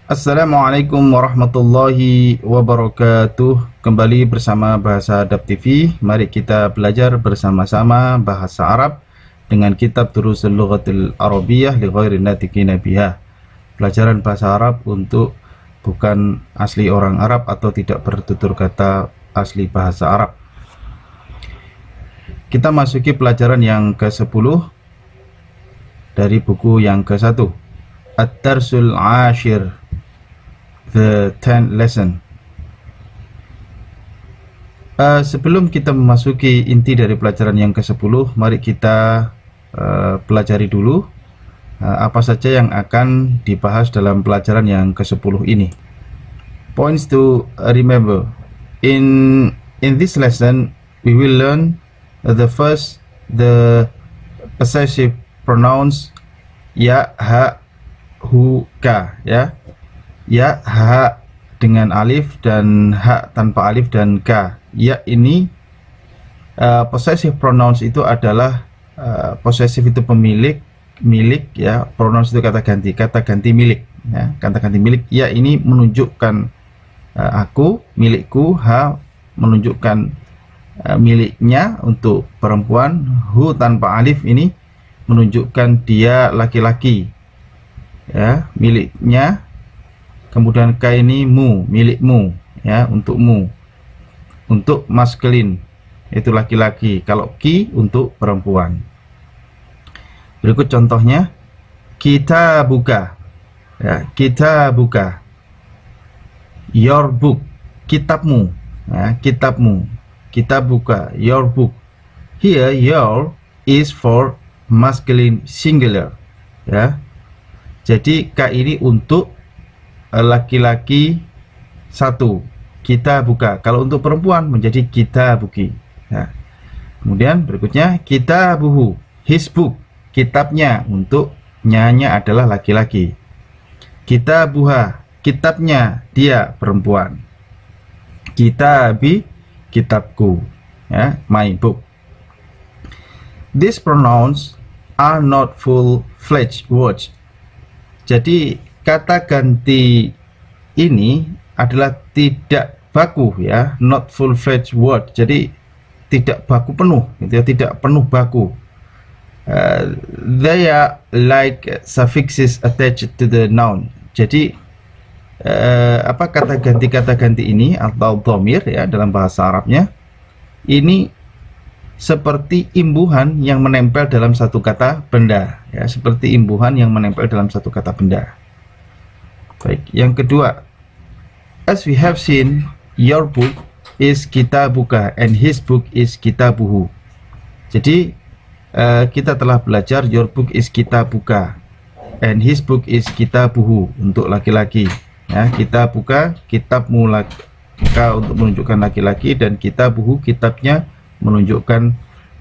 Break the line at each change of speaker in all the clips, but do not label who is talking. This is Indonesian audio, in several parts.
Assalamualaikum warahmatullahi wabarakatuh. Kembali bersama Bahasa Adab TV. Mari kita belajar bersama-sama bahasa Arab dengan kitab Durusul Lughatil Arabiyyah li ghairi natiqina biha. Pelajaran bahasa Arab untuk bukan asli orang Arab atau tidak bertutur kata asli bahasa Arab. Kita masuki pelajaran yang ke-10 dari buku yang ke-1, Ad-Darsul Ashir, the 10th lesson. Sebelum kita memasuki inti dari pelajaran yang ke-10, mari kita pelajari dulu apa saja yang akan dibahas dalam pelajaran yang ke-10 ini. Points to remember. In this lesson, we will learn the possessive pronouns ya, ha, hu, ka, ya. Ya, ha dengan alif dan ha tanpa alif dan ka. Ya ini possessive pronouns itu adalah possessive itu pemilik, milik, ya. Pronouns itu kata ganti milik, ya. Kata ganti milik. Ya ini menunjukkan aku, milikku. Ha menunjukkan miliknya untuk perempuan. Hu tanpa alif ini menunjukkan dia laki-laki, ya, miliknya. Kemudian ka ini mu, milikmu, ya, untukmu. Untuk maskulin itu laki-laki, kalau ki untuk perempuan. Berikut contohnya. Kita buka, ya, kita buka. Your book, kitabmu, ya, kitabmu. Kita buka, your book. Here your is for masculine singular, ya. Jadi ka ini untuk laki-laki satu, kita buka. Kalau untuk perempuan menjadi kita buki, ya. Kemudian berikutnya kita buhu, his book, kitabnya. Untuk nyanya adalah laki-laki. Kita buha, kitabnya, dia perempuan. Kita bi, kitabku, ya, my book. These pronouns are not full-fledged words. Jadi kata ganti ini adalah tidak baku, ya, not full-fledged word. Jadi tidak baku penuh, gitu ya, tidak penuh baku. They are like suffixes attached to the noun. Jadi kata ganti ini atau dhamir, ya, dalam bahasa Arabnya ini seperti imbuhan yang menempel dalam satu kata benda, ya, seperti imbuhan yang menempel dalam satu kata benda. Baik, yang kedua, as we have seen, your book is kitabuka and his book is kitabuhu. Jadi kita telah belajar your book is kitabuka and his book is kitabuhu untuk laki-laki, ya. Kitabuka, kitabmu, ka untuk menunjukkan laki-laki, dan kitabuhu, kitabnya menunjukkan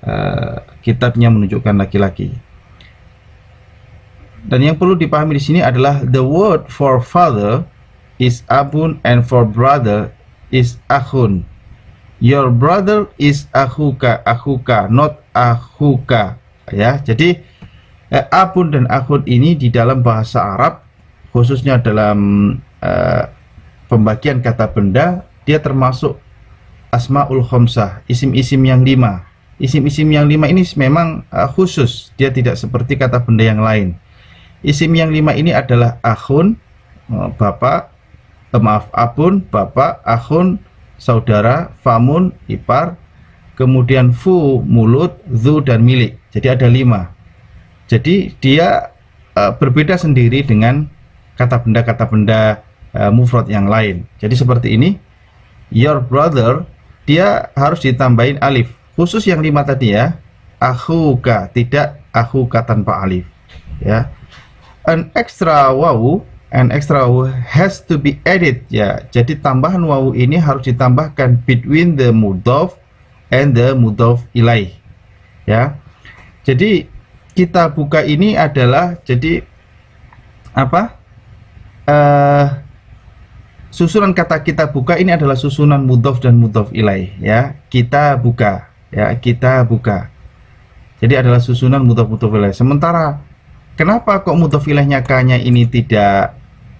laki-laki. Dan yang perlu dipahami di sini adalah the word for father is abun and for brother is akhun. Your brother is akhuka, not akhuka, ya. Jadi abun dan akhun ini di dalam bahasa Arab, khususnya dalam pembagian kata benda, dia termasuk asmaul khamsah, isim-isim yang 5. Isim-isim yang 5 ini memang khusus, dia tidak seperti kata benda yang lain. Isim yang 5 ini adalah akhun, bapak, abun, bapak, akhun, saudara, famun, ipar, kemudian fu, mulut, zu, dan milik. Jadi ada 5. Jadi dia berbeda sendiri dengan kata benda mufrad yang lain. Jadi seperti ini, your brother, dia harus ditambahin alif, khusus yang 5 tadi, ya. Akhuka, tidak akhuka tanpa alif, ya. An extra wawu has to be added, ya. Jadi tambahan wawu ini harus ditambahkan between the mudhaf and the mudhaf ilaih, ya. Jadi kita buka ini adalah, jadi apa? Susunan kata kita buka ini adalah susunan mudhaf dan mudhaf ilaih, ya. Kita buka, ya, kita buka. Jadi adalah susunan mudhaf ilaih. Sementara kenapa kok mudhaf ilaihnya ka-nya ini tidak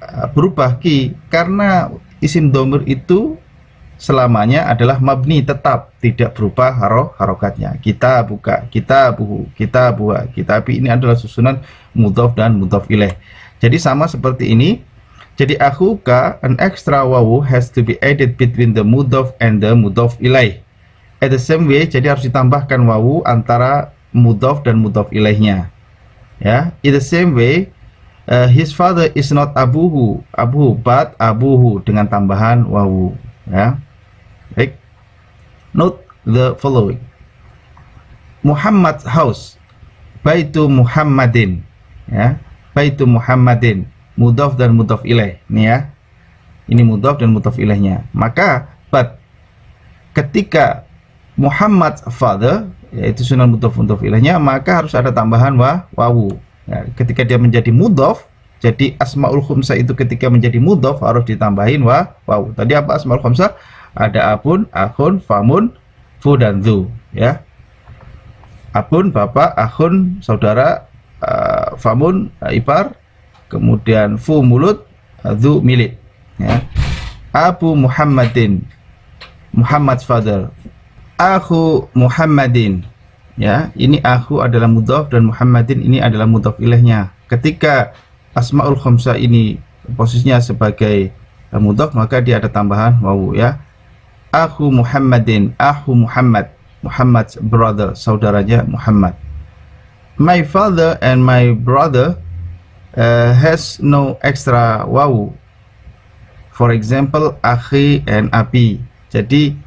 berubah ki, karena isim dhamir itu selamanya adalah mabni, tetap tidak berubah harokatnya. Kita buka, kita buhu, kita buah, kita api, ini adalah susunan mudhof dan mudhof ilaih. Jadi sama seperti ini. Jadi akhuka, an extra wawu has to be added between the mudhof and the mudhof ilaih. At the same way, jadi harus ditambahkan wawu antara mudhof dan mudhof ilaihnya. Ya, in the same way, his father is not abuhu, but abuhu, dengan tambahan wawu. Ya, baik. Note the following. Muhammad's house, baitu Muhammadin. Ya, baitu Muhammadin, mudhof dan mudhof ilaih. Ini ya, ini mudhof dan mudhof ilaihnya. Maka, but ketika Muhammad's father, yaitu sunan mudhof mudhof ilaihnya, maka harus ada tambahan wawu. Ya, ketika dia menjadi mudhof, jadi asmaul khamsah itu ketika menjadi mudhof harus ditambahin wawu. Tadi apa asmaul khamsah? Ada abun, akhun, famun, fu dan dzu. Ya, abun bapak, akhun saudara, famun ipar, kemudian fu mulut, dzu milik. Ya, Abu Muhammadin, Muhammad's father. Akhu Muhammadin, ya, ini akhu adalah mudhof dan Muhammadin ini adalah mudhof ilaihnya. Ketika asmaul khamsah ini posisinya sebagai mudhof, maka dia ada tambahan wawu, ya. Akhu Muhammadin, akhu Muhammad, Muhammad's brother, saudaranya Muhammad. My father and my brother has no extra wawu. For example, akhi and abi. Jadi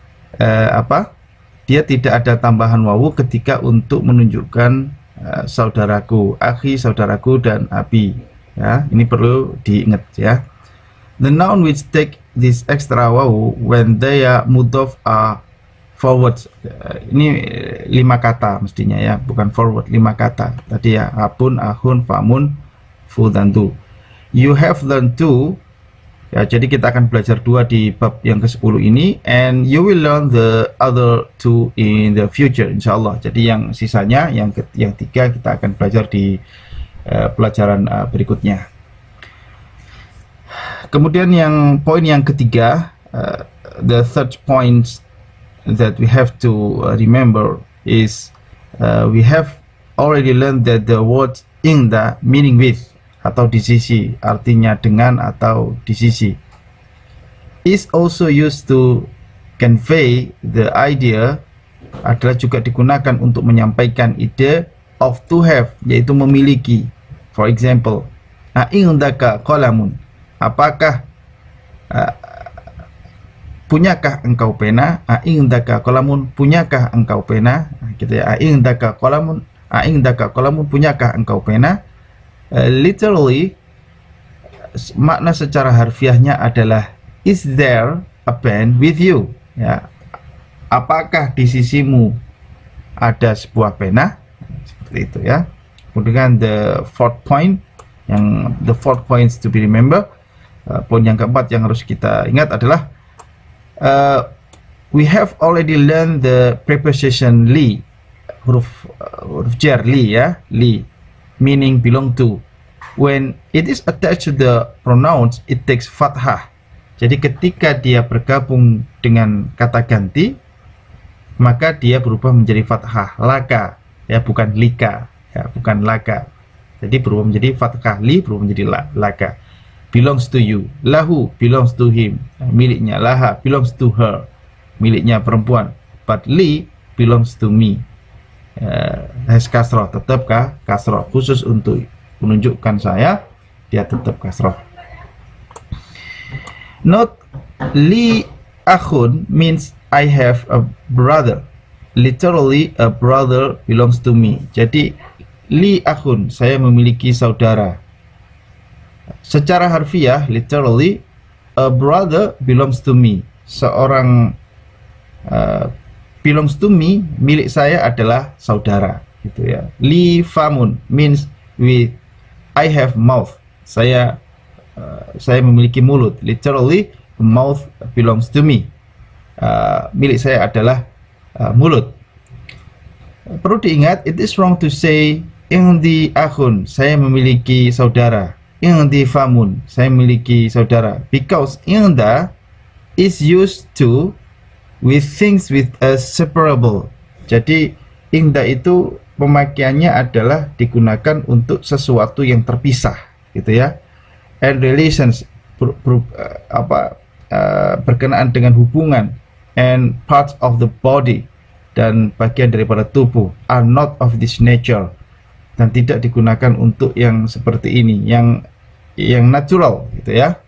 dia tidak ada tambahan wawu ketika untuk menunjukkan saudaraku, akhi saudaraku, dan abi. Ya, ini perlu diingat, ya. The noun which take this extra wawu when they are mudhof are forward. Ini 5 kata mestinya, ya, bukan forward, 5 kata. Tadi ya, abun, akhun, famun, fu dan dzu. You have learned to. Ya, jadi kita akan belajar 2 di bab yang ke-10 ini, and you will learn the other 2 in the future, insyaallah. Jadi yang sisanya, yang 3 kita akan belajar di pelajaran berikutnya. Kemudian yang poin yang ketiga, the third point that we have to remember is we have already learned that the word inda meaning with, atau di sisi, artinya dengan atau di sisi, is also used to convey the idea, adalah juga digunakan untuk menyampaikan ide of to have, yaitu memiliki. For example, a'indaka qalamun, apakah punyakah engkau pena? A'indaka qalamun, punyakah engkau pena? Gitu ya, a'indaka qalamun, punyakah engkau pena? Literally, makna secara harfiahnya adalah is there a pen with you, ya, apakah di sisimu ada sebuah pena, seperti itu, ya. Kemudian the fourth point to be remember, poin yang keempat yang harus kita ingat adalah we have already learned the preposition li, huruf jar li, ya, li, meaning belong to. When it is attached to the pronouns, it takes fathah. Jadi ketika dia bergabung dengan kata ganti, maka dia berubah menjadi fathah, laka, ya, bukan lika, ya, bukan laka. Jadi berubah menjadi fathah, li berubah menjadi laka. Belongs to you, lahu belongs to him, miliknya. Laha belongs to her, miliknya perempuan. But li belongs to me. Has kasroh, tetap kasroh, khusus untuk menunjukkan saya, dia tetap kasroh. Note, li akhun means I have a brother. Literally, a brother belongs to me. Jadi li akhun, saya memiliki saudara. Secara harfiah, literally, a brother belongs to me. Seorang belongs to me, milik saya adalah saudara, gitu ya. Li famun means I have mouth. Saya memiliki mulut. Literally, mouth belongs to me. Milik saya adalah mulut. Perlu diingat, it is wrong to say indi akhun, saya memiliki saudara. indi famun, saya memiliki saudara. Because inda is used to with things with a separable. Jadi inda itu pemakaiannya adalah digunakan untuk sesuatu yang terpisah, gitu ya. And relations berkenaan dengan hubungan, and parts of the body, dan bagian daripada tubuh, are not of this nature, dan tidak digunakan untuk yang seperti ini, yang natural, gitu ya.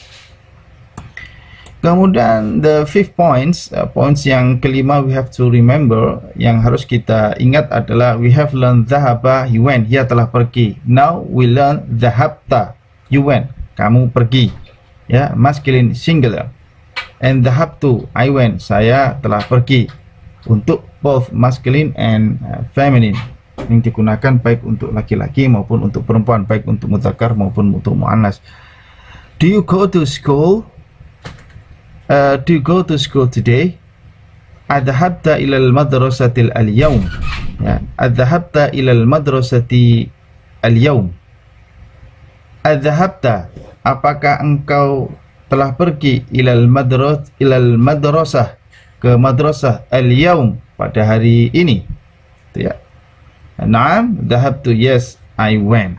Kemudian the fifth points yang kelima, we have to remember, yang harus kita ingat adalah we have learned dhahaba, you went, dia telah pergi. Now we learn dhahabta, you went, kamu pergi, ya, masculine singular. And dhahabtu, I went, saya telah pergi, untuk both masculine and feminine, yang digunakan baik untuk laki-laki maupun untuk perempuan, baik untuk mudzakkar maupun untuk muannas. Do you go to school? Do you go to school today? Adhabta ila al-madrasati al-yawm. Ya, adhabta ila al-madrasati al-yawm. Adhabta, apakah engkau telah pergi ila al-madrasah, ke madrasah al-yawm, pada hari ini? Itu ya. Naam, dhahabtu, yes, I went.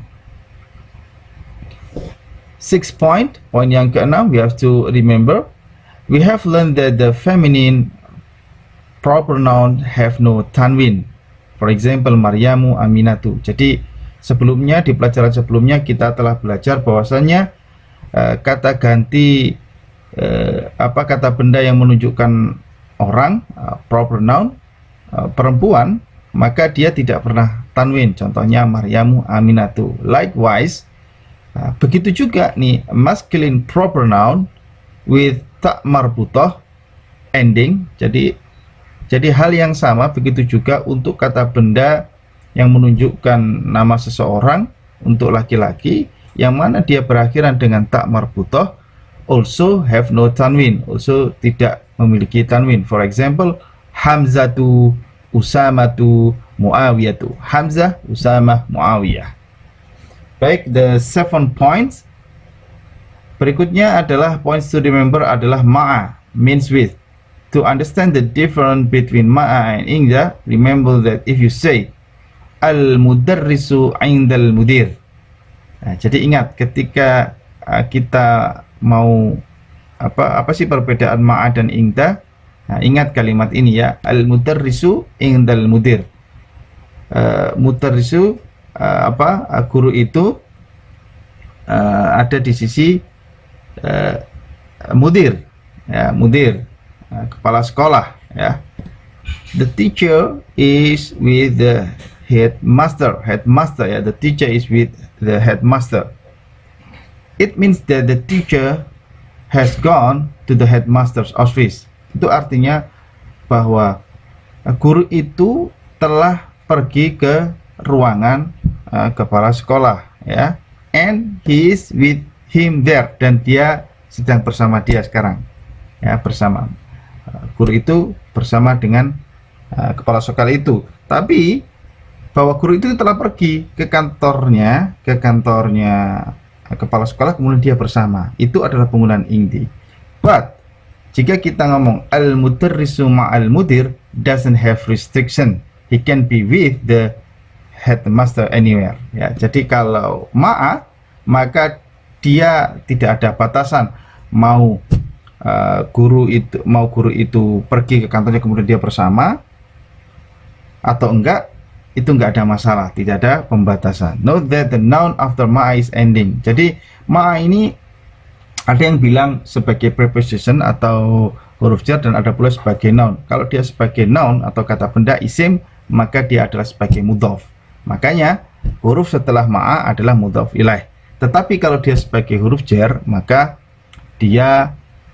Sixth point yang keenam, we have to remember, we have learned that the feminine proper noun have no tanwin. For example, Maryamu, Aminatu. Jadi sebelumnya, di pelajaran sebelumnya kita telah belajar bahwasanya kata ganti kata benda yang menunjukkan orang, proper noun, perempuan, maka dia tidak pernah tanwin. Contohnya Maryamu, Aminatu. Likewise, begitu juga nih masculine proper noun with ta marbutah ending. Jadi hal yang sama begitu juga untuk kata benda yang menunjukkan nama seseorang untuk laki-laki, yang mana dia berakhiran dengan ta marbutah, also have no tanwin, also tidak memiliki tanwin. For example, Hamzatu, Usamatu, Muawiyatu. Hamzah, Usamah, Muawiyah. Baik, the 7 points. Berikutnya adalah points to remember adalah ma'a, means with. To understand the difference between ma'a and inda, remember that if you say al-mudarrisu indal mudir. Nah, jadi ingat ketika kita mau apa sih perbedaan ma'a dan inda? Nah, ingat kalimat ini ya, al-mudarrisu indal mudir. Mudarrisu guru itu ada di sisi mudir, ya, mudir, kepala sekolah, ya. The teacher is with the headmaster, ya. The teacher is with the headmaster. It means that the teacher has gone to the headmaster's office. Itu artinya bahwa guru itu telah pergi ke ruangan kepala sekolah, ya. And he is with him there, dan dia sedang bersama dia sekarang, ya, bersama guru itu bersama dengan kepala sekolah itu. Tapi bahwa guru itu telah pergi ke kantornya kepala sekolah, kemudian dia bersama, itu adalah penggunaan indi. But jika kita ngomong al-mudarrisu ma'al mudir, doesn't have restriction, he can be with the headmaster anywhere, ya. Jadi kalau ma'a, maka dia tidak ada batasan, mau guru itu pergi ke kantornya kemudian dia bersama atau enggak, itu enggak ada masalah, tidak ada pembatasan. Note that the noun after ma'a is ending. Jadi ma'a ini ada yang bilang sebagai preposition atau huruf jar, dan ada pula sebagai noun. Kalau dia sebagai noun atau kata benda isim, maka dia adalah sebagai mudhaf. Makanya huruf setelah ma'a adalah mudhaf ilaih. Tetapi kalau dia sebagai huruf jar, maka dia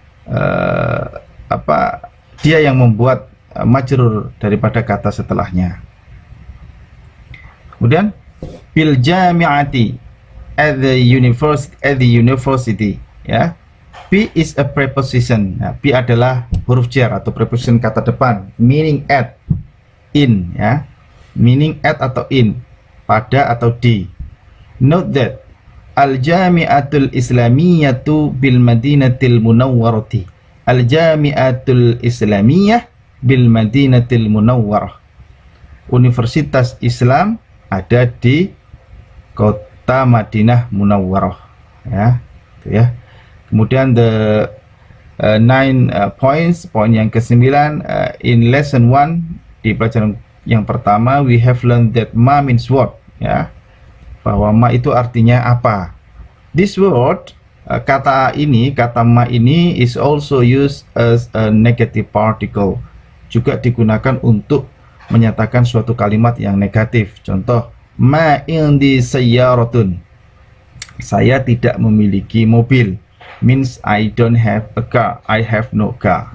dia yang membuat majrur daripada kata setelahnya. Kemudian bil jami'ati, at the university, ya. Be is a preposition. Nah, be adalah huruf jar atau preposition kata depan, meaning at, in, ya. Meaning at atau in, pada atau di. Note that Al-Jami'atul Islamiyatu bil Madinatil Munawwarati. Al-Jami'atul Islamiyah bil Madinatil Munawwarah. Universitas Islam ada di kota Madinah Munawwarah, ya, itu ya. Kemudian the 9 points, poin yang ke-9, in lesson 1, di pelajaran yang pertama, we have learned that ma means what, ya, bahwa ma itu artinya apa. This word, kata ma ini is also used as a negative particle, juga digunakan untuk menyatakan suatu kalimat yang negatif. Contoh, ma indi sayyaratun, saya tidak memiliki mobil, means I don't have a car, I have no car.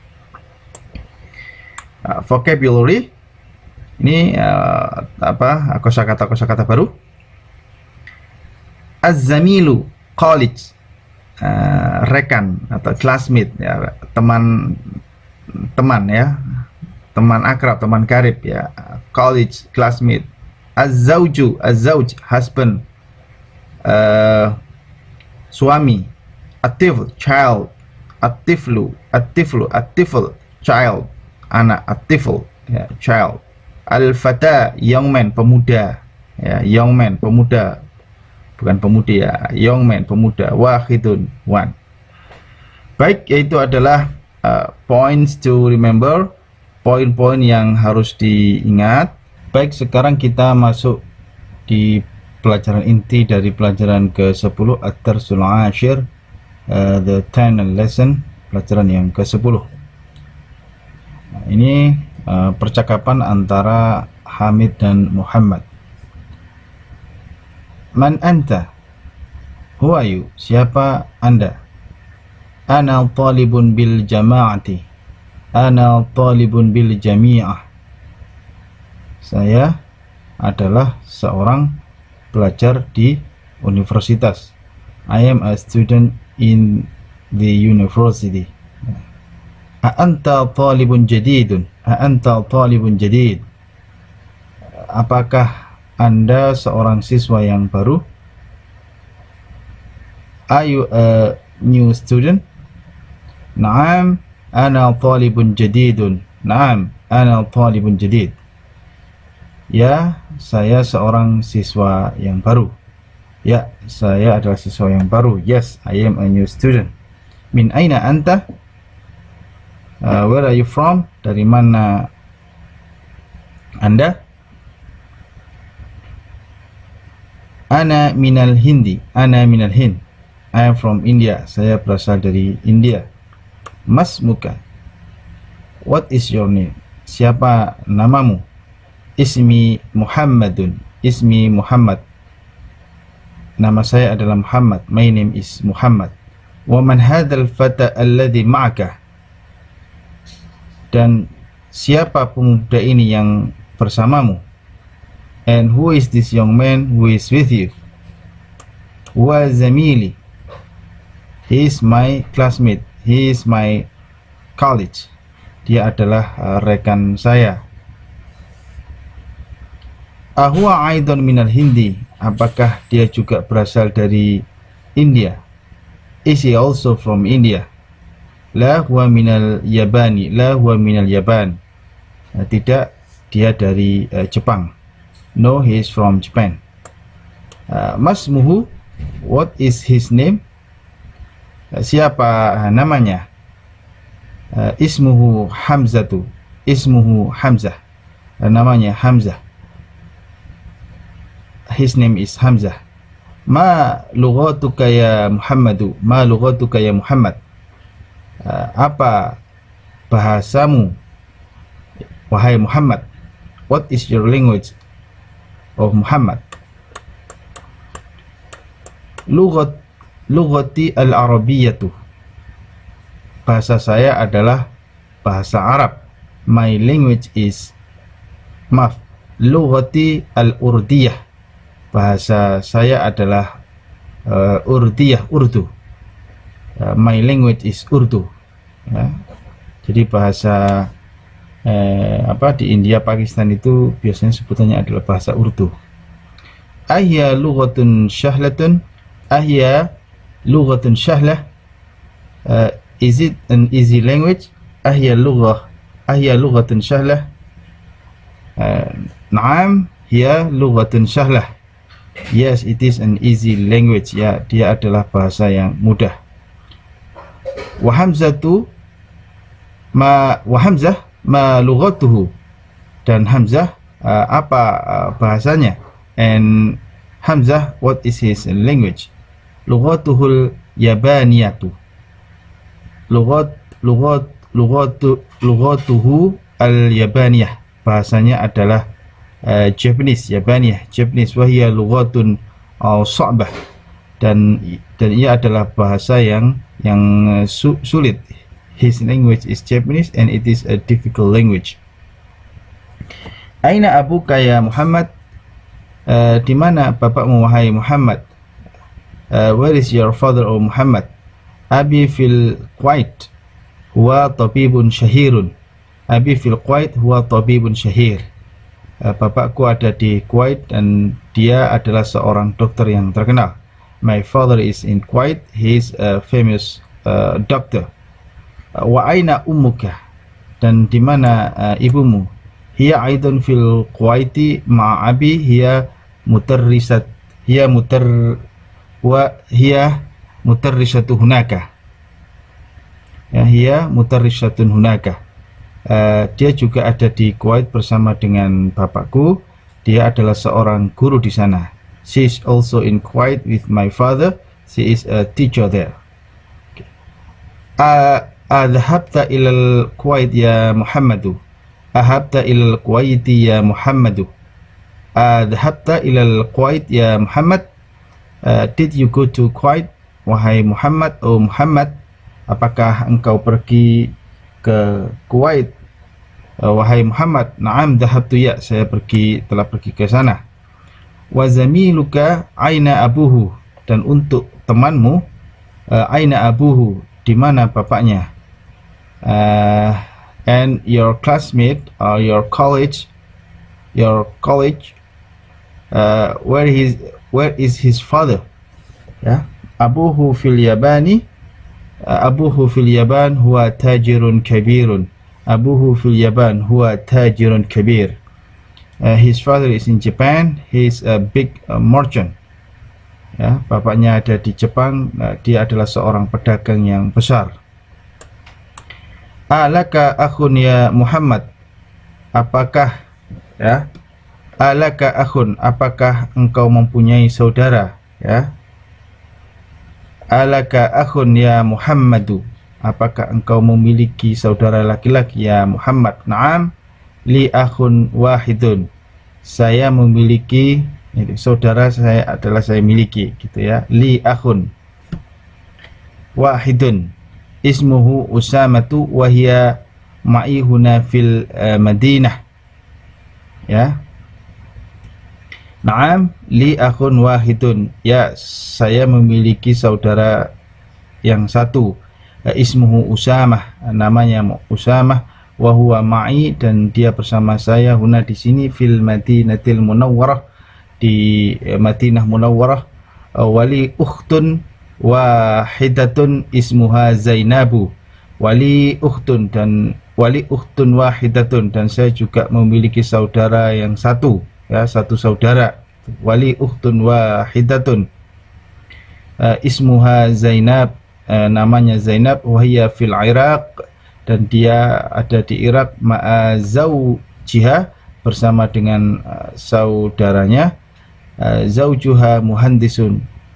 Vocabulary, ini kosakata baru. Az-zamilu, college, rekan atau classmate, ya, teman ya, teman akrab, teman karib, ya, college, classmate. Az-zawju, az-zawj, husband, suami. At-tifl, child. At-tiflu, child, anak. At-tifl, ya, child. Al-fata, young man, pemuda, ya, young man, pemuda, bukan pemudi, ya, young man, pemuda. Wahidun, one. Baik, yaitu adalah points to remember, poin-poin yang harus diingat. Baik, sekarang kita masuk di pelajaran inti dari pelajaran ke-10, Ad-Darsul Ashir, the 10th lesson, pelajaran yang ke-10. Nah, ini percakapan antara Hamid dan Muhammad. Man anta? Who are you? Siapa Anda? Ana talibun bil jama'ati. Ana talibun bil jami'ah. Saya adalah seorang pelajar di universitas. I am a student in the university. A'anta talibun jadidun. A'anta talibun jadid. Apakah Anda seorang siswa yang baru? Are you a new student? Naam, ana talibun jadidun. Naam, ana talibun jadid. Ya, saya seorang siswa yang baru. Ya, saya adalah siswa yang baru. Yes, I am a new student. Min aina anta? Where are you from? Dari mana Anda? Ana minal Hindi. Ana minal Hind. I am from India. Saya berasal dari India. Mas muka. What is your name? Siapa namamu? Ismi Muhammadun. Ismi Muhammad. Nama saya adalah Muhammad. My name is Muhammad. Wa man hadzal fata alladhi ma'aka? Dan siapa pemuda ini yang bersamamu? And who is this young man who is with you? Wa zamili. He is my classmate. He is my college. Dia adalah rekan saya. Ahuwa aidan minal Hindi. Apakah dia juga berasal dari India? Is he also from India? La huwa minal Yabani. La huwa minal Yaban. Tidak, dia dari Jepang. No, he is from Japan. Masmuhu, what is his name? Siapa namanya? Ismuhu Hamzatu. Ismuhu Hamzah. Namanya Hamzah. His name is Hamzah. Ma lughatuka ya Muhammadu? Ma lughatuka ya Muhammad? Apa bahasamu, wahai Muhammad? What is your language, of Muhammad? Lughati al-Arabiyyatu. Bahasa saya adalah bahasa Arab. My language is, lughati al-Urdiyah. Bahasa saya adalah Urdiyah, Urdu. My language is Urdu. Ya. Jadi bahasa di India, Pakistan itu biasanya sebutannya adalah bahasa Urdu. Ahya lughatun syahlatun? Ahya lughatun sahlah. Is it an easy language? Ahya lughatun sahlah. Naam, hiya lughatun sahlah. Yes, it is an easy language. Ya, dia adalah bahasa yang mudah. Wa Hamzah ma lughatuhu. Dan Hamzah apa bahasanya? And Hamzah, what is his language? Lughatuhul yabaniyatu. Lughatuhu al-yabaniyah. Bahasanya adalah Japanese, Yabaniyah, Japanese. Wahia lughatun sa'bah. Dan ia adalah bahasa yang sulit. His language is Japanese and it is a difficult language. Aina abuka ya Muhammad? Di mana bapakmu wahai Muhammad? Where is your father, O Muhammad? Abi fil Kuwait huwa tabibun syahirun. Abi fil Kuwait huwa tabibun syahir. Bapakku ada di Kuwait dan dia adalah seorang dokter yang terkenal. My father is in Kuwait. He is a famous doctor. Wa aina ummuka? Dan di mana ibumu? Hiya aidan fil Kuwaiti ma'a abi. Hiya mutarrisatu hunaka. Ya, hiya mutarrisatun hunaka. Dia juga ada di Kuwait bersama dengan bapakku. Dia adalah seorang guru di sana. She is also in Kuwait with my father. She is a teacher there. Adhabta ilal Kuwait ya Muhammadu. Ahabta ilal Kuwaiti ya Muhammadu. Adhabta ilal Kuwait ya Muhammad. Did you go to Kuwait wahai Muhammad? Oh Muhammad, apakah engkau pergi ke Kuwait wahai Muhammad? Naam dhahabtu ya, saya telah pergi ke sana. Wa zamiluka aina abuhu? Dan untuk temanmu, aina abuhu? Di mana bapaknya? And your classmate or your college, where is his father? Ya, abuhu fil Yabani. Abuhu fil Yaban huwa tajirun kabirun. Abuhu fil Yaban huwa tajirun kabir. His father is in Japan. He is a big merchant. Ya, bapaknya ada di Jepang. Dia adalah seorang pedagang yang besar. Alaka akhun ya Muhammad? Apakah alaka akhun? Apakah engkau mempunyai saudara? Ya. Alaka akhun ya Muhammadu? Apakah engkau memiliki saudara laki-laki ya Muhammad? Naam, li akhun wahidun. Saya memiliki, saudara saya miliki, gitu ya. Li akhun wahidun. Ismuhu Usamatu wa hiya ma'i huna fil Madinah. Ya. Naam, li akhun wahidun. Ya, saya memiliki saudara yang satu. Ismuhu Usamah, namanya Usamah. Wa huwa ma'i, dan dia bersama saya huna di sini fil Madinatil Munawwarah, di Madinah Munawwarah. Wali ukhtun wahidatun ismuha Zainabu. Wali ukhtun wahidatun, dan saya juga memiliki saudara yang satu. Ya, satu saudara. Wali ukhtun wahidatun. Ismuha Zainab, namanya Zainab. Wahia fil Iraq, dan dia ada di Irak. Ma'a zawjiha, bersama dengan saudaranya. Zawjuha muhandisun,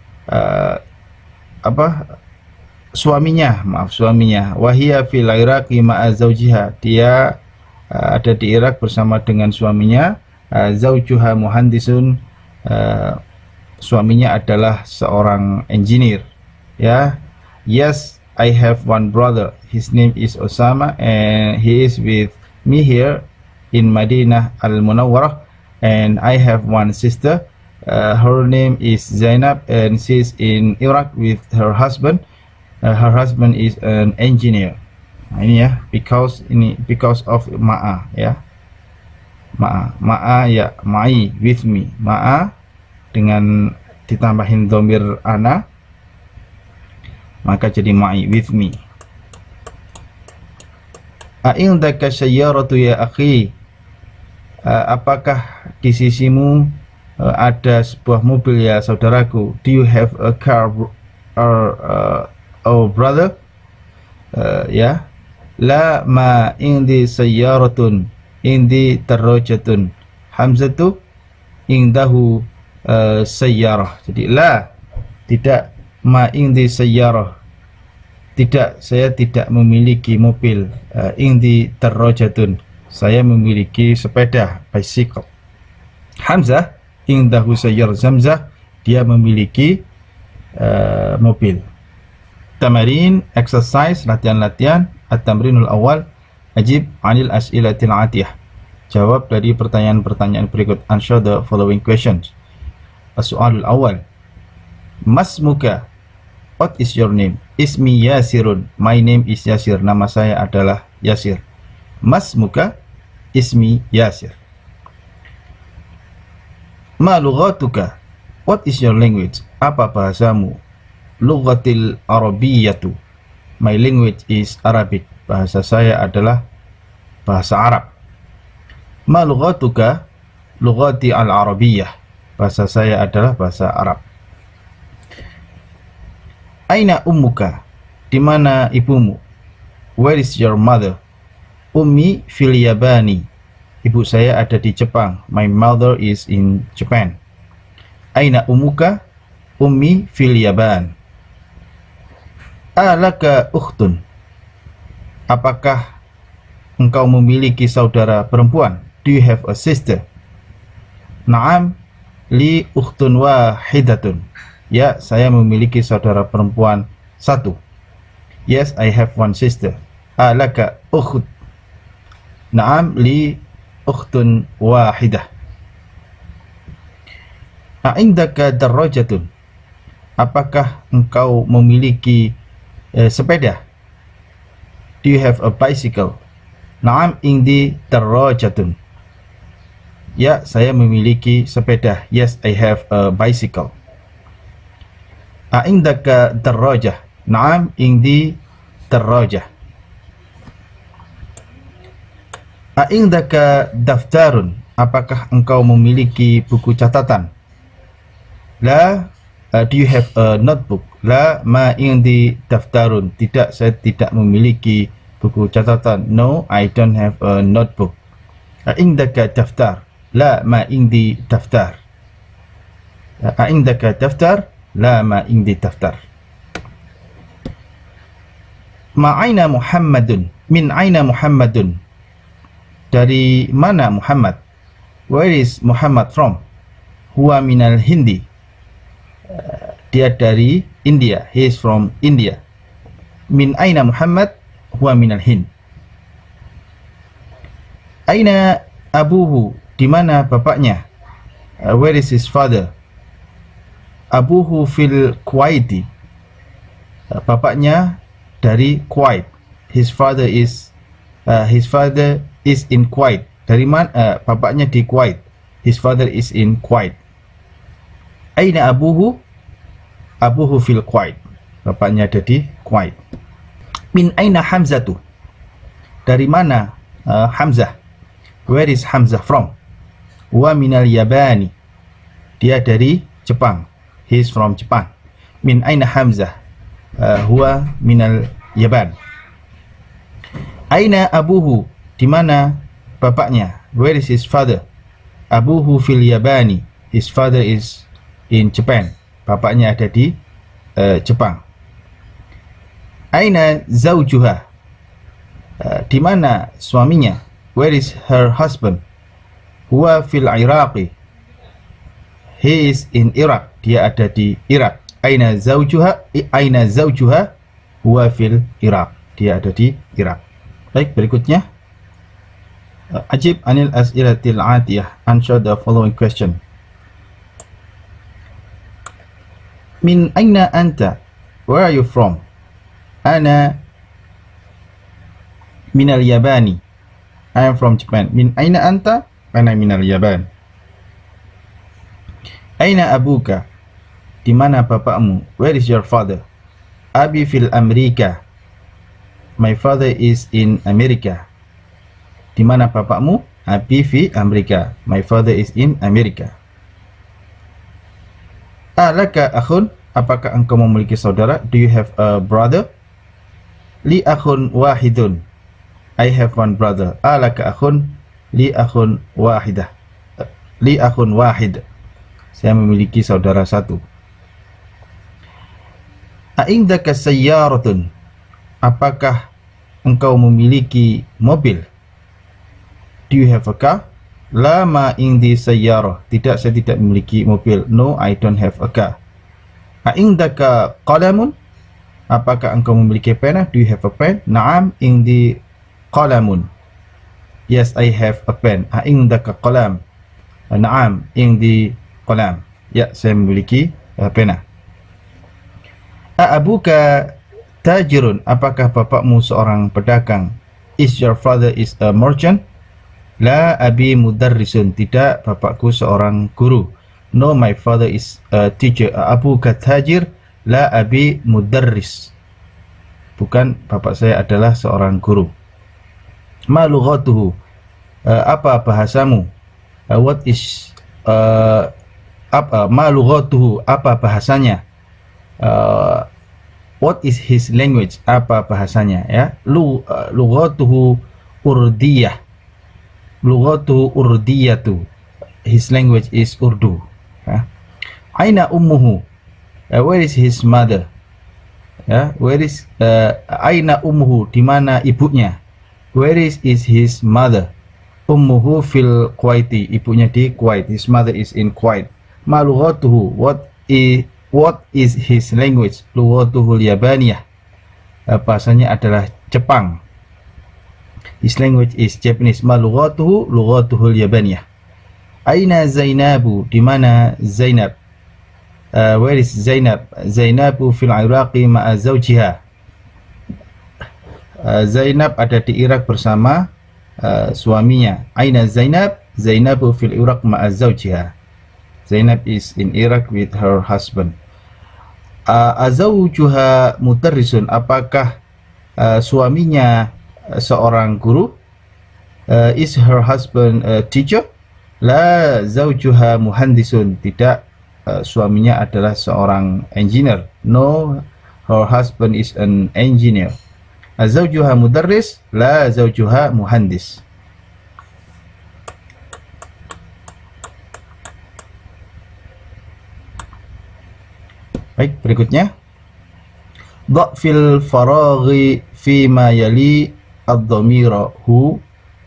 suaminya. Wahia fil Iraqi ma'a zawjiha, dia ada di Irak bersama dengan suaminya. Zawjuha muhandisun, suaminya adalah seorang engineer. Ya. Yes, I have one brother. His name is Osama and he is with me here in Madinah Al-Munawwarah. And I have one sister. Her name is Zainab and she's in Iraq with her husband. Her husband is an engineer. Ini ya, because of ma'a, ya. Ma'a ya, ma'i, with me. Ma'a dengan ditambahin dhamir ana, maka jadi ma'i, with me. A'indaka sayyaratu ya akhi, apakah di sisimu ada sebuah mobil ya saudaraku? Do you have a car or brother? Ya, la ma indi sayyaratun, indi tarrojatun, hamzatu indahu sayyarah. Jadi la, tidak, ma indi sayyarah, tidak, saya tidak memiliki mobil, indi tarrojatun, saya memiliki sepeda, bicycle. Hamzah indahu sayyarah, Hamzah dia memiliki mobil. Tamarin, exercise, latihan-latihan. At-tamrinul awal, ajib anil as'ilatil atiyah, jawab dari pertanyaan-pertanyaan berikut. Answer the following questions. As-su'alul awal, masmuka, what is your name? Ismi Yasirun, my name is Yasir, nama saya adalah Yasir. Masmuka, ismi Yasir. Ma lughatuka, what is your language? Apa bahasamu? Lughatil Arabiyyatu, my language is Arabic, bahasa saya adalah bahasa Arab. Ma lughatuka, lughati al-Arabiyyah, bahasa saya adalah bahasa Arab. Aina ummuka, di mana ibumu? Where is your mother? Ummi fil Yabani, ibu saya ada di Jepang, my mother is in Japan. Aina ummuka, ummi fil Yaban. Alaka ukhtun, apakah engkau memiliki saudara perempuan? Do you have a sister? Naam, li ukhtun wahidatun, ya, saya memiliki saudara perempuan satu. Yes, I have one sister. Alaka ukht, naam, li ukhtun wahidah. A'indaka darrajatun, apakah engkau memiliki sepeda? Do you have a bicycle? Naam, indi darrajatun, ya, saya memiliki sepeda. Yes, I have a bicycle. A'indaka darrajah? Naam, indi darrajah. A'indaka daftarun, apakah engkau memiliki buku catatan? La, do you have a notebook? La ma indi daftarun, tidak, saya tidak memiliki buku catatan. No, I don't have a notebook. A'indaka daftar? La ma indi daftar. A'indaka daftar? La ma indi daftar. Ma'aina Muhammadun, min aina Muhammadun, dari mana Muhammad? Where is Muhammad from? Huwa minal Hindi, dia dari India, he is from India. Min aina Muhammad? Huwa minal Hind. Aina abuhu, di mana bapaknya? Where is his father? Abuhu fil Kuwaiti, bapaknya dari Kuwait. His father is in Kuwait. Dari mana? Bapaknya di Kuwait. His father is in Kuwait. Aina abuhu? Abuhu fil Kuwait, bapaknya ada di Kuwait. Min aina Hamzatu, dari mana Hamzah? Where is Hamzah from? Wa minal Yabani, dia dari Jepang, he is from Japan. Min aina Hamzah? Huwa minal Yaban. Aina abuhu, di mana bapaknya? Where is his father? Abuhu fil Yabani, his father is in Japan, bapaknya ada di Jepang. Aina zawjuha, di mana suaminya? Where is her husband? Huwa fil Iraqi, he is in Iraq, dia ada di Irak. Aina zawjuha? Aina zawjuha? Huwa fil Iraq, dia ada di Irak. Baik, berikutnya ajib anil as'ilatil atiyah, answer the following question. Min aina anta, where are you from? Ana minal Yabani, I am from Japan. Min aina anta? Ana minal Yaban. Aina abuka, Di mana bapakmu? Where is your father? Abi fil Amerika. My father is in America. Di mana bapakmu? Abi fi Amerika. My father is in America. Alaka akhun? Apakah engkau memiliki saudara? Do you have a brother? Li akhun wahidun. I have one brother. Alaka akhun? Li akhun wahidah. Li akhun wahid. Saya memiliki saudara satu. A'indaka sayyaratun? Apakah engkau memiliki mobil? Do you have a car? La ma indi sayyarah. Tidak, saya tidak memiliki mobil. No, I don't have a car. A'indaka qalamun? Apakah engkau memiliki pena? Do you have a pen? Na'am indi qalamun. Yes, I have a pen. A'indaka qalam? Na'am indi qalam. Ya, saya memiliki pena. A'abuka tajirun? Apakah bapakmu seorang pedagang? Is your father is a merchant? La abi mudarrisun. Tidak, bapakku seorang guru. No, my father is a teacher. A'abuka tajir? La abi mudarris. Bukan, bapak saya adalah seorang guru. Ma lughatuhu? Apa bahasamu? What is ma lughatuhu? Apa bahasanya? What is his language? Apa bahasanya? Ya, lughatuhu urdiyah. Lughatuhu urdiyatu. His language is Urdu. Ya. Aina ummuhu? Where is his mother? Ya, where is aina ummuhu? Di mana ibunya? Where is his mother? Ummuhu fil Kuwaiti. Ibunya di Kuwait. His mother is in Kuwait. Ma lughatuhu? What is his language? Lughatuhul Yabaniyah. Bahasanya adalah Jepang. His language is Japanese. Ma lughatuhu? Lughatuhul Yabaniyah. Aina Zainabu? Di mana Zainab? Where is Zainab? Zainabu fil Iraqi ma'a zawjiha. Zainab ada di Irak bersama suaminya. Aina Zainab? Zainabu fil Iraq ma'a zawjiha. Zainab is in Iraq with her husband. Azawjuha mudarrisun? Apakah suaminya seorang guru? Is her husband a teacher? La zawjuha muhandisun? Tidak, suaminya adalah seorang engineer. No, her husband is an engineer. Azawjuha mudarris? La zawjuha muhandis. Baik, berikutnya. Dha' fil faraghi fima yali ad-dhamira hu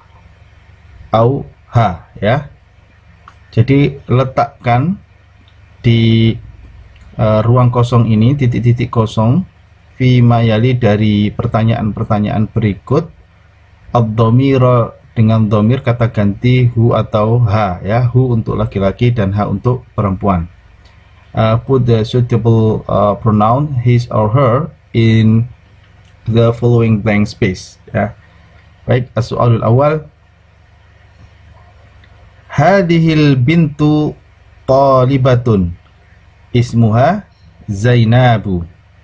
au ha, ya. Jadi letakkan di ruang kosong ini titik-titik kosong fima yali dari pertanyaan-pertanyaan berikut ad-dhamira dengan dhamir kata ganti hu atau ha, ya. Hu untuk laki-laki dan ha untuk perempuan. Put the suitable pronoun his or her in the following blank space, ya. Baik, as-soalul awal. Hadhil bintu talibatun ismuha Zainabu.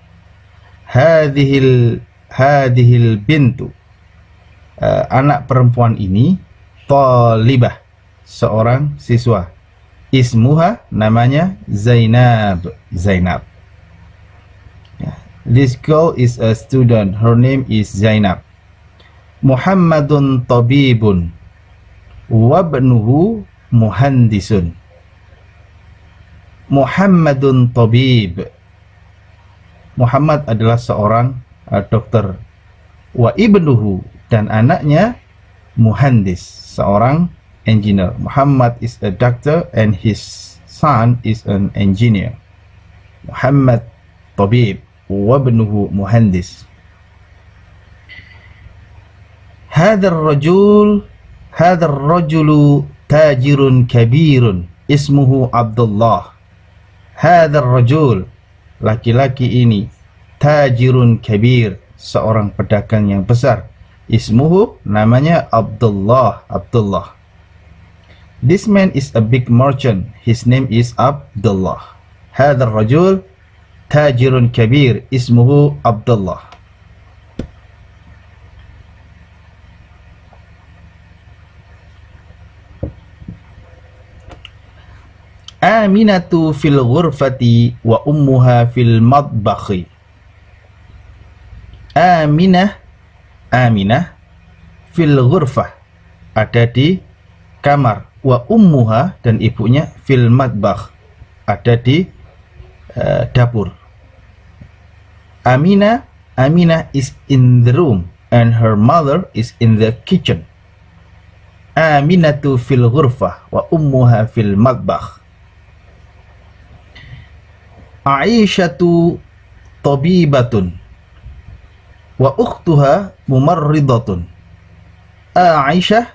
Hadhil bintu, anak perempuan ini, talibah, seorang siswa. Ismuha, namanya Zainab. Zainab. This girl is a student. Her name is Zainab. Muhammadun tabibun wabnuhu muhandisun. Muhammadun tabib. Muhammad adalah seorang dokter. Wa ibnuhu, dan anaknya muhandis, seorang engineer. Muhammad is a doctor and his son is an engineer. Muhammad tabib wabnuhu muhandis. Hadha ar-rajulu tajirun kabirun ismuhu Abdullah. Hadha ar-rajul, laki-laki ini, tajirun kabir, seorang pedagang yang besar. Ismuhu, namanya Abdullah. Abdullah. This man is a big merchant. His name is Abdullah. Hadzal rajul tajirun kabir ismuhu Abdullah. Aminatu fil ghurfati wa ummuha fil matbakhi. Aminah fil ghurfah, ada di kamar, wa ummuha, dan ibunya fil matbakh, ada di dapur. Aminah is in the room and her mother is in the kitchen. Aminatu fil ghurfah wa ummuha fil matbakh. Aisyatu tabibatun wa ukhtuha mumarridatun. Aisyah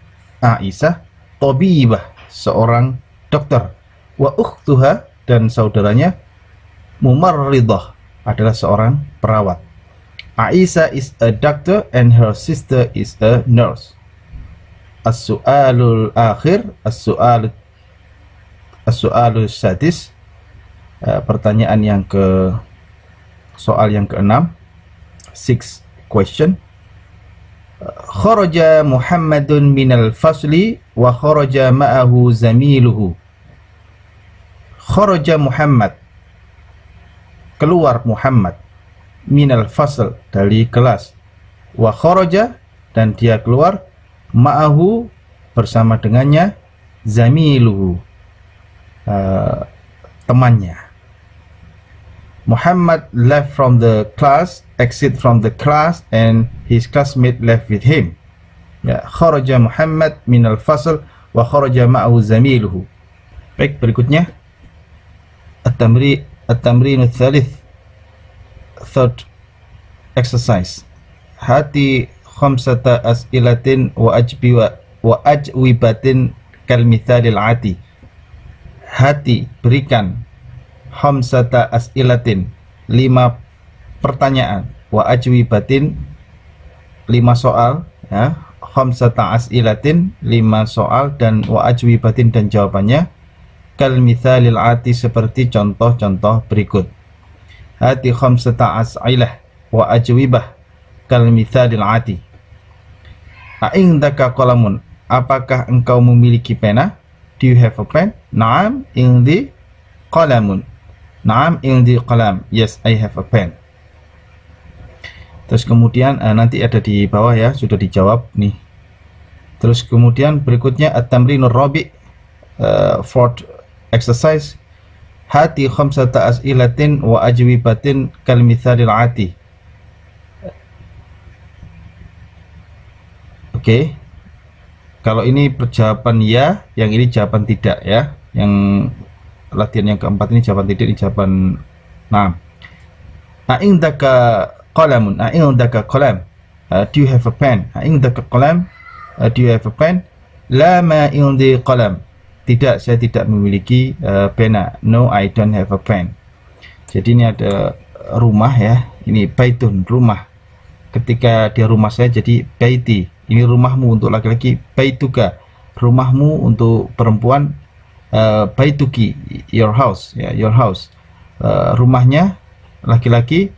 tabibah, seorang dokter, wa ukhtuha, dan saudaranya mumarridah, adalah seorang perawat. Aisyah is a doctor and her sister is a nurse. As-su'alul akhir, as-su'alul sadis, pertanyaan yang soal yang keenam, 6 question. Kharaja Muhammadun minal fasli wa kharaja ma'ahu zamiluhu. Kharaja Muhammad, keluar Muhammad, minal fasl, dari kelas, wa kharaja, dan dia keluar, ma'ahu, bersama dengannya, zamiluhu, temannya. Muhammad left from the class, exit from the class, and his classmate left with him. Ya, kharaja Muhammad minal fasl wa kharaja ma'ahu zamiluhu. Baik, berikutnya at-tamrin ats-tsalits, third exercise. Hati khamsata as'ilatin wa ajwibatin kal mithalil ati. Hati, berikan, khamsata as'ilatin, 5 pertanyaan, wa ajwibatin, 5 soal, ya, khamsata as'ilatin, 5 soal, dan wa ajwibatin, dan jawabannya, kal mithalil ati, seperti contoh-contoh berikut. Hati khamsata as'ilah wa ajwibah kal mithalil ati. A'indaka qalamun, apakah engkau memiliki pena? Do you have a pen? Naam indi qalamun. Naam indi qalam. Yes, I have a pen. Terus kemudian nanti ada di bawah, ya, sudah dijawab nih. Terus kemudian berikutnya at-tamrinur rabi', fourth exercise. Hati khamsata as'ilatin wa ajwibatin kal mithalil ati. Oke. Kalau ini jawaban ya, yang ini jawaban tidak, ya. Yang latihan yang keempat ini jawaban tidak, ini jawaban nah. A'indaka qalamun, a'indaka qalam, do you have a pen? A'indaka qalam, do you have a pen? La ma indi qalam, tidak, saya tidak memiliki pena. No, I don't have a pen. Jadi ini ada rumah, ya, ini baitun, rumah. Ketika dia rumah saya jadi baiti. Ini rumahmu untuk laki-laki, baituka, rumahmu untuk perempuan, baituki, your house, ya, your house. Rumahnya laki-laki,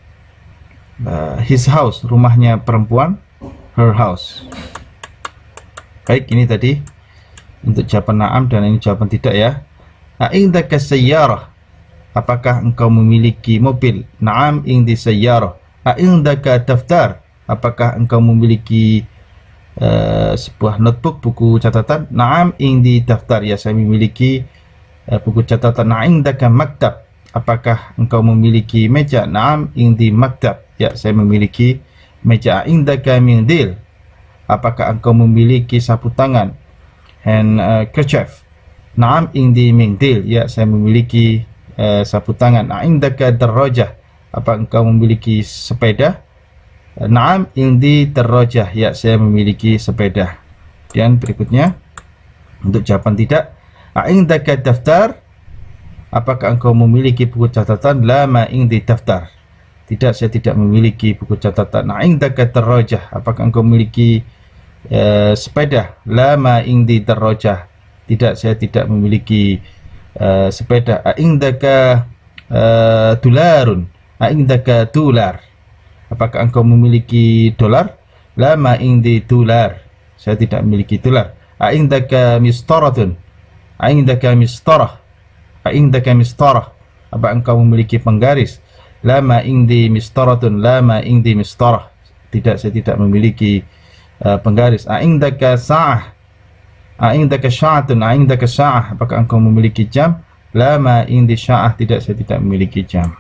his house, rumahnya perempuan, her house. Baik, ini tadi untuk jawaban na'am, dan ini jawaban tidak, ya. A'indaka sayyarah, apakah engkau memiliki mobil? Na'am indi sayyarah. A'indaka daftar, apakah engkau memiliki sebuah notebook, buku catatan? Na'am indi daftar, ya, saya memiliki buku catatan. Na'indaka maktab, apakah engkau memiliki meja? Na'am indi maktab, ya, saya memiliki meja. Indaka mindil, apakah engkau memiliki sapu tangan? Handkerchief. Na'am indi mindil, ya, saya memiliki sapu tangan. Indaka darajah, apa engkau memiliki sepeda? Na'am indi darajah, ya, saya memiliki sepeda. Dan berikutnya untuk jawaban tidak. Indaka daftar, apakah engkau memiliki buku catatan? La ma indi daftar, tidak, saya tidak memiliki buku catatan. Indaka darajah, apakah engkau memiliki sepeda? La ma indi darajah, tidak, saya tidak memiliki sepeda. Indaka dolarun. Indaka dolar. Apakah engkau memiliki dolar? La ma indi dolar. Saya tidak memiliki dolar. Indaka mistaratun. Indaka mistarah. Indaka mistarah. Apa engkau memiliki penggaris? La ma indi mistaratun. La ma indi mistarah. Tidak, saya tidak memiliki penggaris. Indaka sa'ah. Indaka sya'atun. Indaka sa'ah. Apakah engkau memiliki jam? La ma indi sya'ah. Tidak, saya tidak memiliki jam.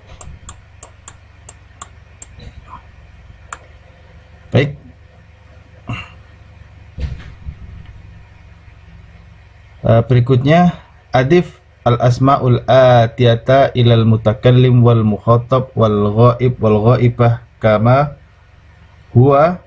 Baik. Berikutnya adif al-asma'ul atiyata ilal mutakallim wal mukhatab wal ghaib wal ghaibah kama huwa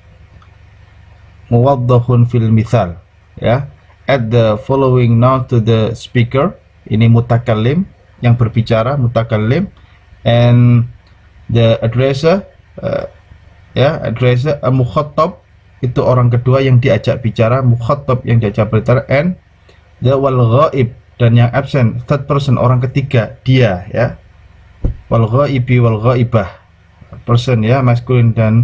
muwaddahun fil mithal. Ya, add the following noun to the speaker. Ini mutakallim yang berbicara, mutakallim, and the addresser addresser, mukhatab itu orang kedua yang diajak bicara, mukhatab yang diajak bicara, and the wal ghaib, dan yang absent third person, orang ketiga, dia, ya, wal ghaibi wal ghaibah, person, ya, maskulin dan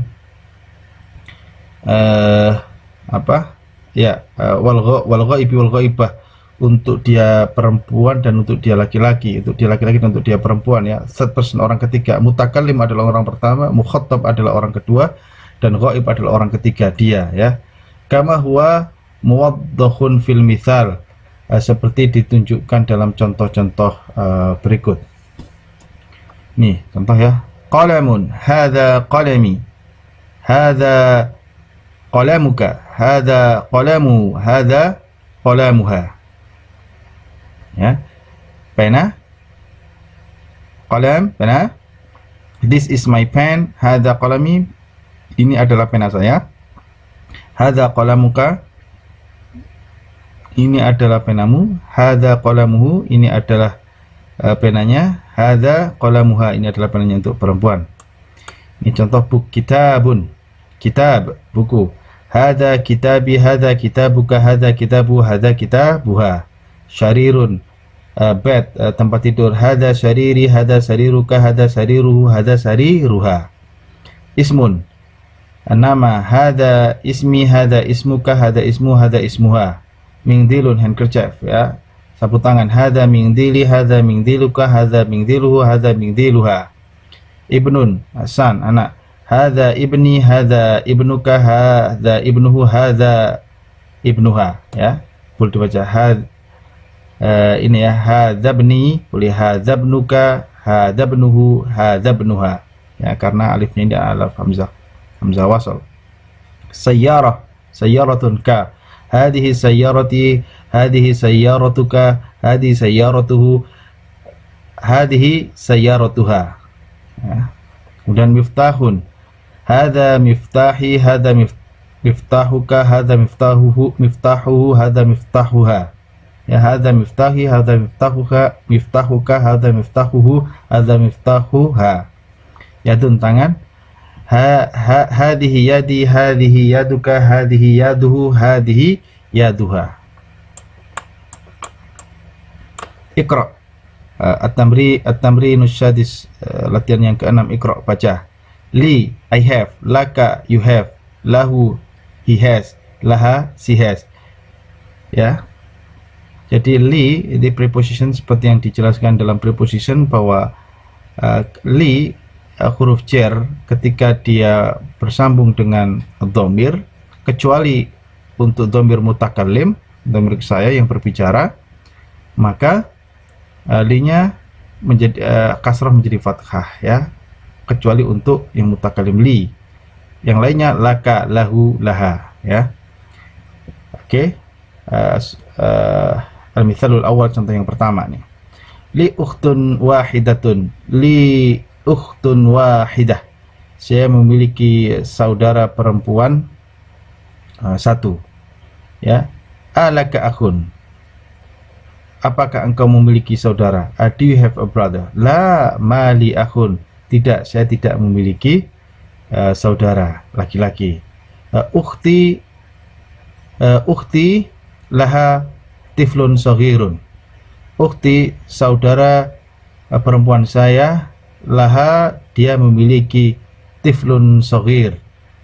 wal ghaibi wal ghaibah, untuk dia perempuan dan untuk dia laki-laki, untuk dia laki-laki dan untuk dia perempuan, ya, third person, orang ketiga. Mutakallim adalah orang pertama, mukhatab adalah orang kedua, dan ghaib adalah orang ketiga, dia, ya. Kama huwa muwaddahun fil mithal, seperti ditunjukkan dalam contoh-contoh berikut. Nih contoh, ya. Qalamun, hadza qalami, hadza qalamuka, hadza qalamu, hadza qalamuha. Ya, pena, qalam, pena. This is my pen, hadza qalami, ini adalah pena saya. Hadza qalamuka, ini adalah penamu. Hadza qalamuhu, ini adalah penanya. Hadza qalamuha, ini adalah penanya untuk perempuan. Ini contoh buku. Kitabun, kitab, buku. Hadza kitabi, hadza kitabuka, hadza kitabu, hadza kitabuha. Syarirun, bed, tempat tidur. Hadza syariri, hadza sariruka, hadza sariruhu, hadza sariruha. Ismun, nama. Hadza ismi, hadza ismuka, hadza ismu, hadza ismuha. Mingdilun, handkerchief, ya, sapu tangan. Hadza mingdili, hadza mingdiluka, hadza mingdiluhu, hadza mingdiluha. Ibnun, son, anak. Hadza ibni, hadza ibnuka, hadza ibnuhu, hadza ibnuha, ya, boleh dibaca ini, ya, hadzabni, boleh hadzabnuka, hadzabnuhu, hadzabnuha, ya, karena alifnya ini adalah hamzah wasal. Sayyarah, sayyaratun ka, hadhihi sayyarati, hadhihi sayyaratuka, hadhihi sayyaratuhu, hadhihi sayyaratuha, ya. Kemudian miftahun, hadza miftahi, hadza miftahuka, hadza miftahuhu, miftahuhu, hadza miftahuha. Ya, hadza miftahi, hadza miftahuka, hadza miftahuhu, hadza miftahuha. Yadun, tangan. Hadhihi yadi, hadhihi yaduka, hadhihi yaduhu, hadhihi yaduha. Iqra. At-tamrinus syadis, latihan yang ke-6. Iqra, baca. Li, I have. Laka, you have. Lahu, he has. Laha, she has. Ya. Jadi li di preposition seperti yang dijelaskan dalam preposition bahwa li huruf jar ketika dia bersambung dengan dhamir, kecuali untuk dhamir mutakallim, dhamir saya yang berbicara, maka li-nya menjadi kasrah menjadi fathah, ya, kecuali untuk yang mutakallim li. Yang lainnya laka, lahu, laha, ya. Oke. Al-mithalul awal, contoh yang pertama nih. Li ukhtun wahidatun, li ukhtun wahidah, saya memiliki saudara perempuan satu, ya. Alaka akhun, apakah engkau memiliki saudara? Do you have a brother? La mali akhun, tidak, saya tidak memiliki saudara laki-laki. Ukhti laha tiflun saghirun, Ukhti, saudara perempuan saya, laha, dia memiliki tiflun saghir,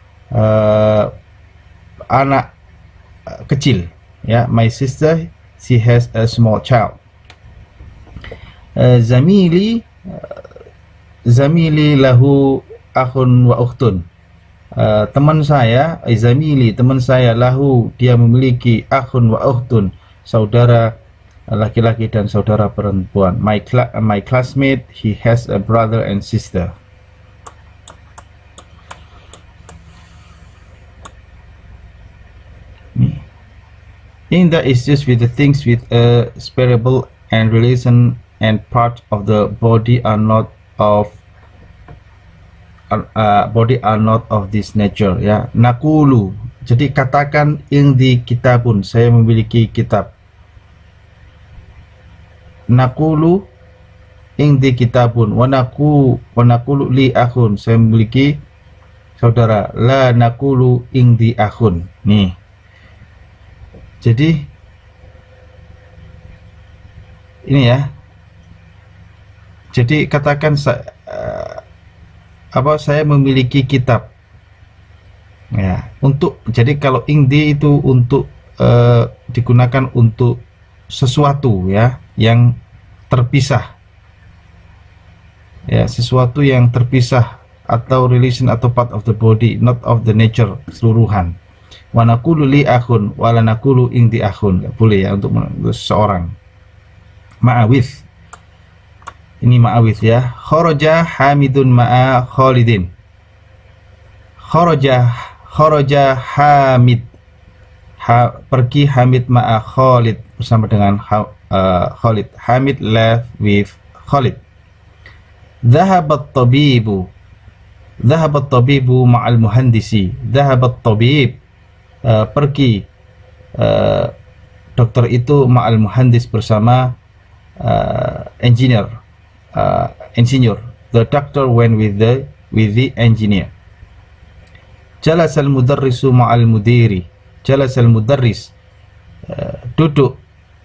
anak kecil, ya. My sister, she has a small child. Zamili, zamili lahu akhun wa ukhtun. Teman saya, zamili, teman saya, lahu, dia memiliki akhun wa ukhtun, saudara laki-laki dan saudara perempuan. My classmate, he has a brother and sister. Inda is used with the things with a separable and relation and part of the body are not of this nature, ya. Nakulu, jadi katakan indi kitabun, saya memiliki kitab. Nakulu indi kitabun, wa nakulu li akhun, saya memiliki saudara. La nakulu indi akhun. Nih. Jadi ini ya. Jadi katakan saya memiliki kitab. Ya, jadi kalau indi itu untuk digunakan untuk sesuatu, ya, yang terpisah. Ya, sesuatu yang terpisah atau relation atau part of the body, not of the nature keseluruhan. Wa naqulu li akhun wa la naqulu indi akhun. Nggak boleh, ya, untuk seseorang. Ma'awith. Ini ma'awith, ya. Kharaja Hamidun ma'a Khalidin. Kharaja Hamid. Pergi Hamid ma'a Khalid, bersama dengan Khalid. Hamid left with Khalid. Dhahabat tabibu. Dhahabat tabibu ma'al muhandisi. Dhahabat tabib, pergi dokter itu ma'al muhandis, bersama engineer. The doctor went with the engineer. Jalasal mudarrisu ma'al mudiri. Jalasal mudarris, duduk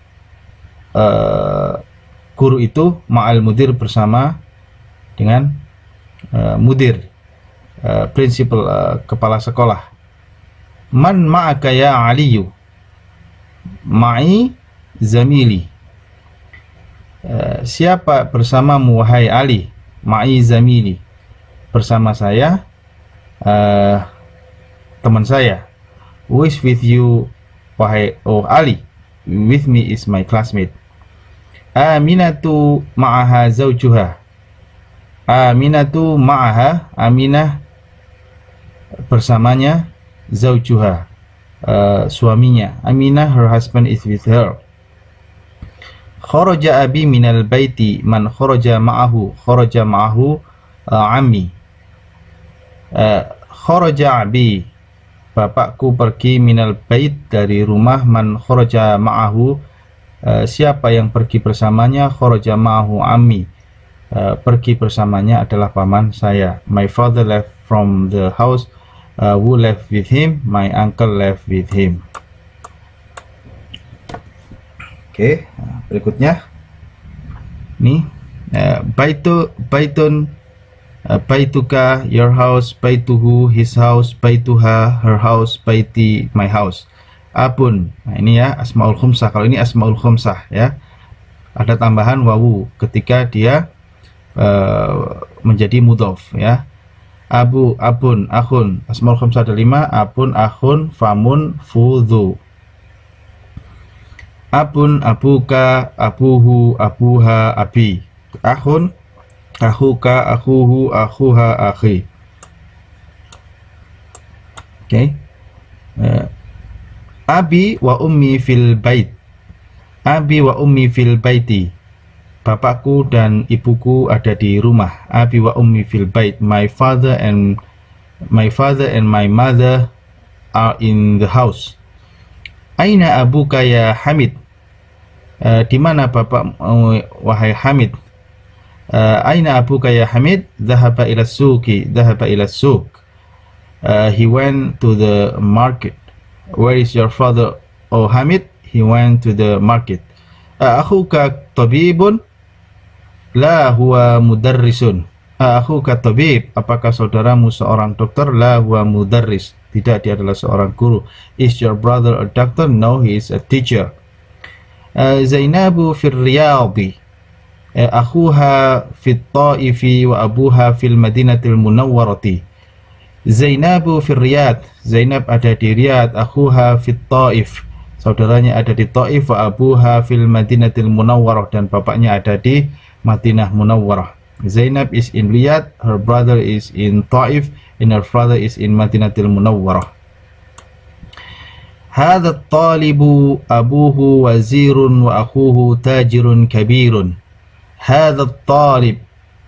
guru itu ma'al mudir, bersama dengan mudir, prinsipal, kepala sekolah. Man ma'aka ya Aliyu. Ma'i zamili. Siapa bersamamu wahai Ali? Ma'i zamili, bersama saya teman saya. Who is with you wahai Ali? With me is my classmate. Aminatu ma'aha zawjuha. Aminatu ma'aha, Aminah bersamanya, zawjuha, suaminya. Aminah, her husband is with her. Kharaja abi minal baiti. Man kharaja ma'ahu. Kharaja ma'ahu ammi. Kharaja abi, bapakku pergi, minal bait, dari rumah. Man kharaja ma'ahu, siapa yang pergi bersamanya. Kharaja ma'ahu ammi, pergi bersamanya adalah paman saya. My father left from the house. Who left with him? My uncle left with him. Oke, berikutnya nih, baitun, baituka, your house. Baituhu, his house. Baituha, her house. Baiti, my house. Abun, nah ini ya asmaul khumsah. Kalau ini asmaul khumsah, ya, ada tambahan wawu ketika dia menjadi mudhof, ya. Abu, abun, akhun. Asmaul khumsah ada 5. Abun, akhun, famun, fudhu. Abun, abuka, abuhu, abuha, abi. Akhun, akhuka, akhuhu, akhuha, akhi. Oke. Abi wa ummi fil bait. Abi wa ummi fil baiti. Bapakku dan ibuku ada di rumah. Abi wa ummi fil bait. My father and my mother are in the house. Aina abuka ya Hamid? Di mana bapak wahai Hamid? Aina abuka ya Hamid? Dhahaba ila suqi. Dhahaba ila suq. He went to the market. Where is your father, oh Hamid? He went to the market. Akhuka tabibun? La huwa mudarrisun. Akhuka tabib? Apakah saudaramu seorang dokter? La huwa mudarris. Tidak, dia adalah seorang guru. Is your brother a doctor? No, he is a teacher. Zainabu fil riyadi. Akhuha fit ta'ifi wa abuha fil madinatil munawwarati. Zainabu fil Riyadh. Zainab ada di Riyadh. Akhuha fit ta'if. Saudaranya ada di Taif. Wa abuha fil madinatil munawwarah. Dan bapaknya ada di Madinah Munawwarah. Zainab is in Riyadh. Her brother is in Taif. And her father is in Madinatil Munawwarah. Hadha at-talibu abuhu wazirun wa akhuhu tajirun kabirun. Hadha at-talib.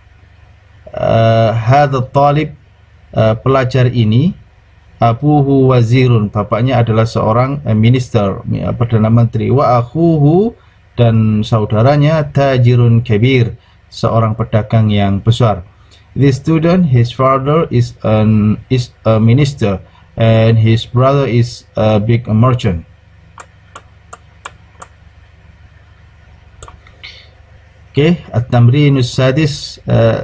Hadha at-talib, pelajar ini, abuhu wazirun, bapaknya adalah seorang minister, perdana menteri, wa akhuhu, dan saudaranya, tajirun kabir, seorang pedagang yang besar. This student, his father is a minister and his brother is a big merchant. Okay, at-tamrinus sadis,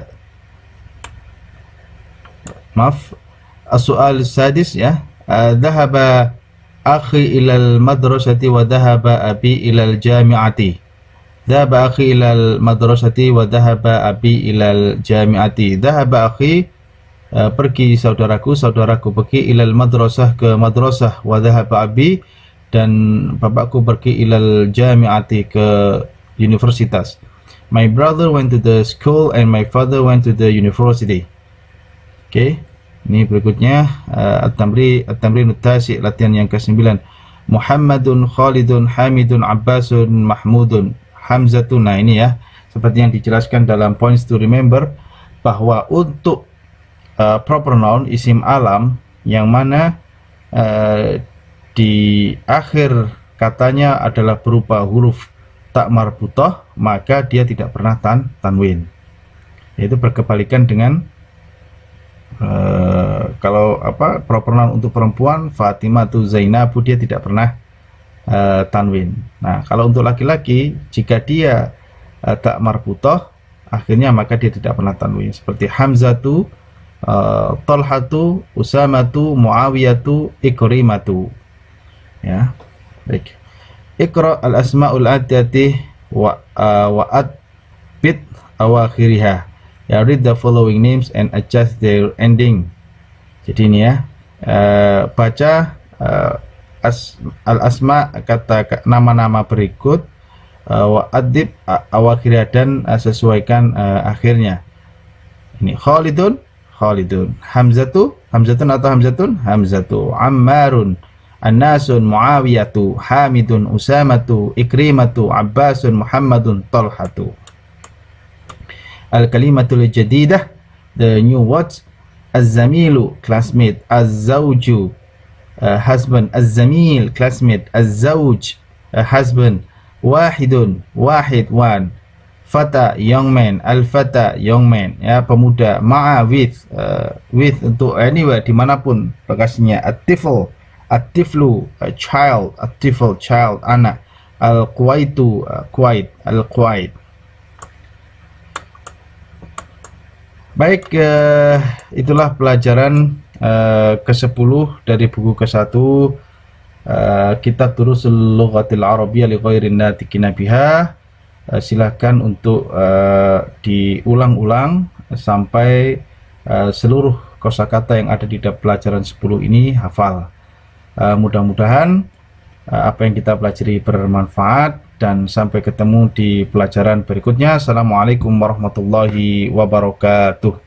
maaf, as-su'al sadis ya. Dhahaba akhi ilal madrasati wa dhahaba abi ilal jami'ati. Dhahaba akhi ilal madrasati wa dhahaba abi ilal jami'ati. Dhahaba akhi, pergi saudaraku, saudaraku pergi, ilal madrasah, ke madrasah, wa dhahaba abi, dan bapakku pergi ilal jami'ati, ke universitas. My brother went to the school and my father went to the university. Oke, ini berikutnya at-tamrin tasi, latihan yang ke-9. Muhammadun, Khalidun, Hamidun, Abbasun, Mahmudun, Hamzatun. Nah ini ya, seperti yang dijelaskan dalam points to remember, bahwa untuk proper noun, isim alam, yang mana di akhir katanya adalah berupa huruf tak marbutah, maka dia tidak pernah tanwin. Yaitu berkebalikan dengan kalau proper noun untuk perempuan, Fatimatu Zainabu, dia tidak pernah tanwin. Nah, kalau untuk laki-laki, jika dia tak marbutah akhirnya, maka dia tidak pernah tanwin. Seperti Hamzatu, Talhatu, Usamatu, Muawiyatu, Ikrimatu. Ya, baik. Iqra al-asma'ul atiyati wa adbit awakhiriha. Ya, read the following names and adjust their ending. Jadi ini ya, baca al-asma, kata nama-nama berikut, wa adib awakhirah, dan sesuaikan akhirnya. Ini Khalidun, Khalidun, Hamzatu, Hamzatun atau Hamzatun, Hamzatu, Ammarun, Annasun, Muawiyatu, Hamidun, Usamatu, Ikrimatu, Abbasun, Muhammadun, Talhatu. Al-kalimatul jadidah, the new words. Az-zamilu, classmate. Az-zawju, husband. Az-zamil, classmate. Az-zawj, husband. Wahidun, wahid, one. Fata, young man. Al-fata, young man, ya, pemuda. Ma'a, with, with untuk anywhere, dimanapun lokasinya. At-tifl, at-tiflu, child. At-tifl, child, anak. Al-quwaitu, quwait. Al-quwait. Baik, itulah pelajaran ke-10 dari buku ke-1, Kitab Durusul Lughatil Arabiyyah li Ghairin Natiqina Biha. Silahkan untuk diulang-ulang sampai seluruh kosakata yang ada di pelajaran 10 ini hafal. Mudah-mudahan apa yang kita pelajari bermanfaat, dan sampai ketemu di pelajaran berikutnya. Assalamualaikum warahmatullahi wabarakatuh.